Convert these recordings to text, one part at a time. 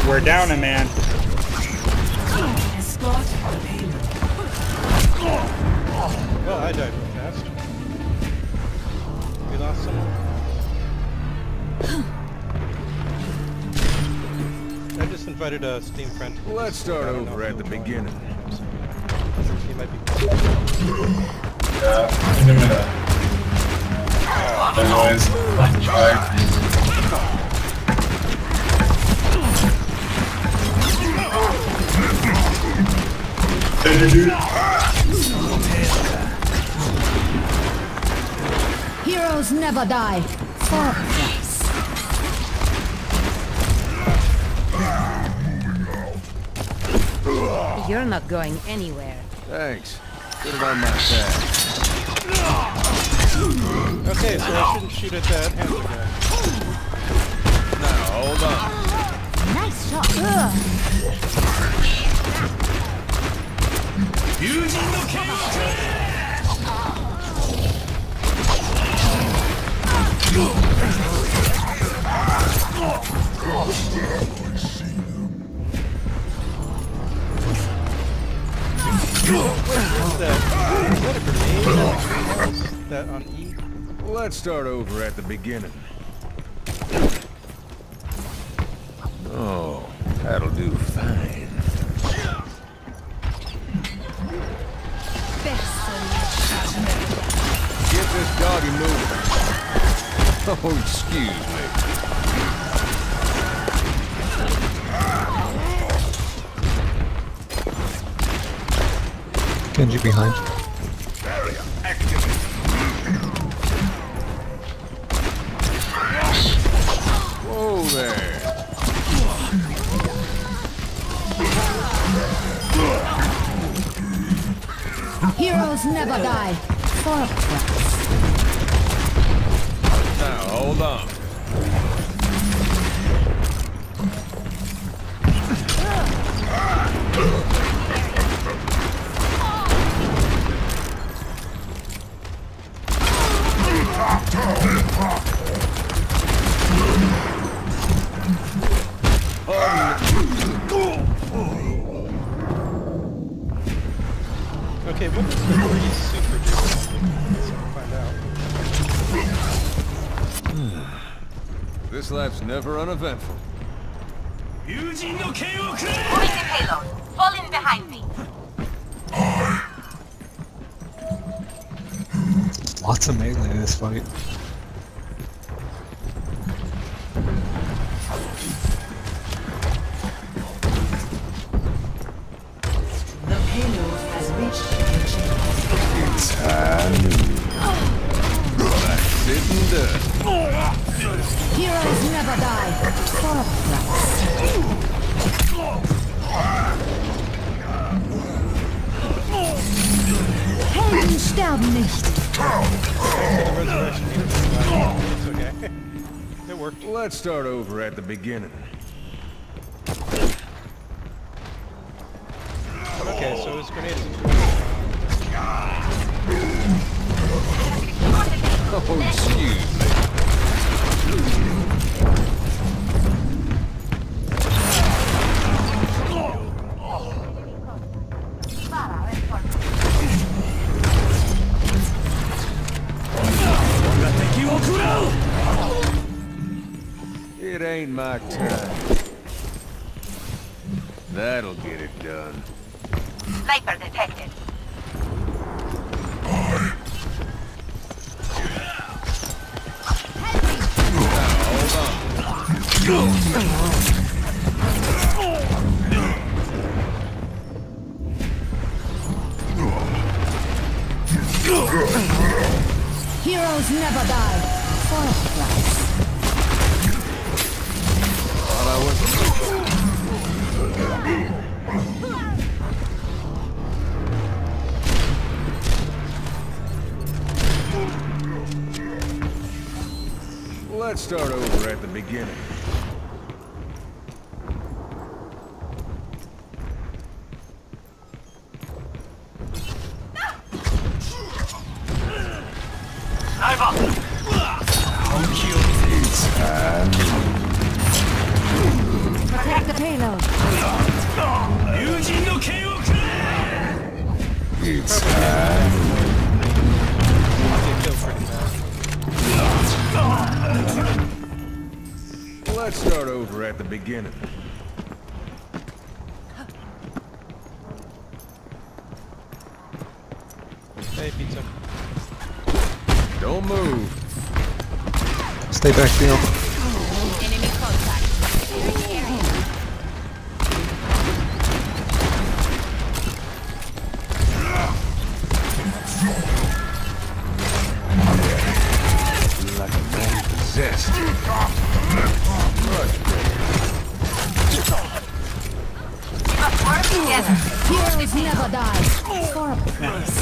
We're down a man. Well, I died real fast. We lost someone. I just invited a Steam friend. Let's start over at the beginning. He might be. Yeah, in a minute. The noise. Bye. Hey, dude. Heroes never die. For a price. You're not going anywhere. Thanks. Put it on my tab. Okay, so I shouldn't shoot at that hamster guy. Now, hold on. Nice shot. What's that? Is that a grenade? That on E? Let's start over at the beginning. Oh, that'll do fine. Get this doggy moving. Oh, excuse me. Genji behind. Barrier activated. Whoa there. Heroes never die. For a price. Now, hold on. Okay, what does the freeze super do? Let's find out. This life's never uneventful. Moving the payload. Fall in behind me. Lots of melee in this fight. The payload has reached Sitting done. Heroes never die. For a price. Helden sterben nicht. The resurrection it's okay. It worked. Let's start over at the beginning. Okay, so his grenade is Oh, excuse me. It ain't my time. That'll get it done. Sniper detected. Heroes never die. For a price. Thought I was... Let's start over at the beginning. Protect Protect the payload. It's I'll get killed pretty fast. Let's start over at the beginning. Hey, pizza. Don't move. Stay back, Theo. Enemy contact. Like a man possessed. Must work together. Heroes never die. For a price.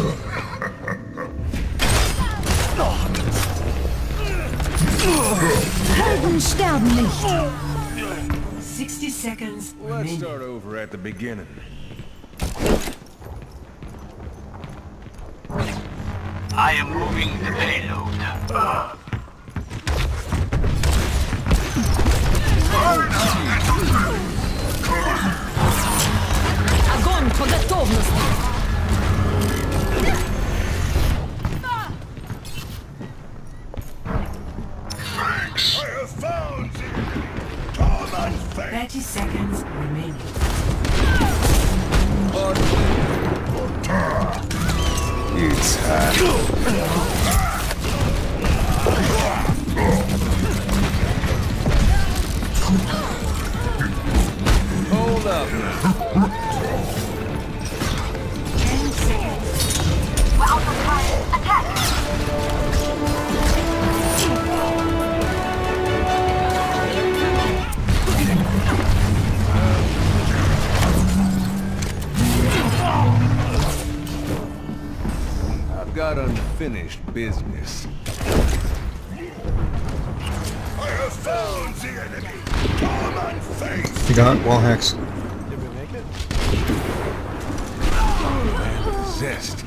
Helden sterben nicht. 60 seconds Let's remaining. start over at the beginning. I am moving the payload. Огонь по готовности. I have found you. 30 seconds remaining. It's Hold up. 10 seconds. We're out of time. Attack! I've got unfinished business. I have found the enemy. Come and face. You got wall hacks. Did we make it? Man possessed.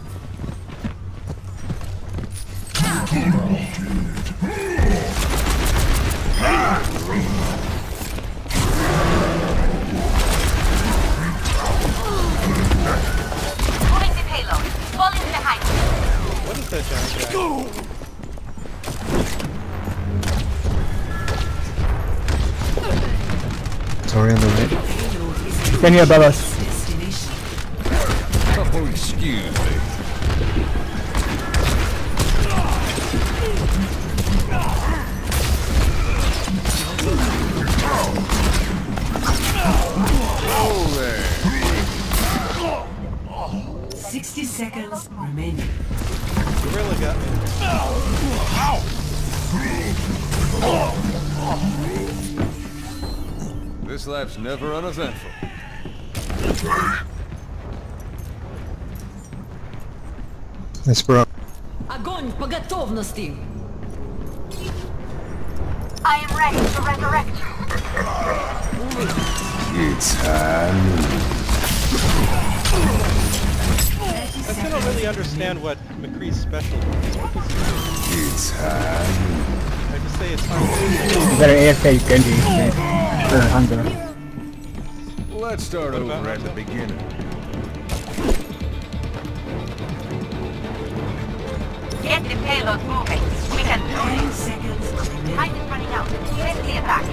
Moving the payload. Fall in behind me. What is that giant guy? Sorry on the right. Payload is Can you above us? destination. Oh, excuse me. Oh, there. 60 seconds remaining. Gorilla got me. This lap's never uneventful. Nice, bro. Огонь по готовности. I am ready to resurrect you. It's time. I still don't really understand what McCree's special is. What does he do? It's time. I just say it's fine. You better AFK Genji. For hunger. Let's start What over about at the Naruto? beginning. Get the payload moving. We can do 10 it. seconds remaining. Time is running out. Let's the attack.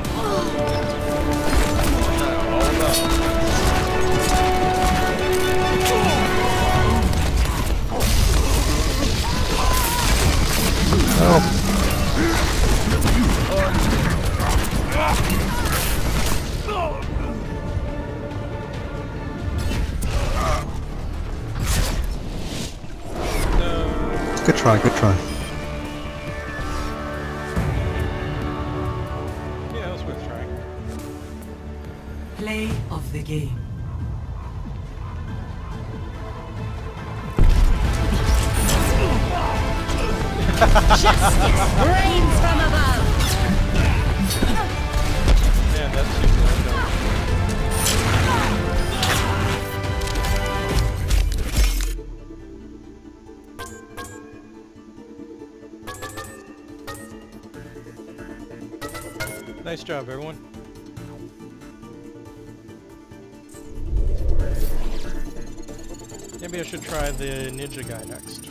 Hold up. Good try, good try. Yeah, it was worth trying. Play of the game. Rains from above. Yeah, that's super random. Nice job, everyone. Maybe I should try the ninja guy next.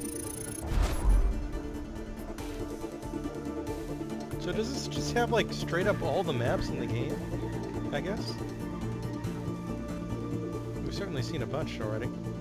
So does this just have like straight up all the maps in the game? I guess? We've certainly seen a bunch already.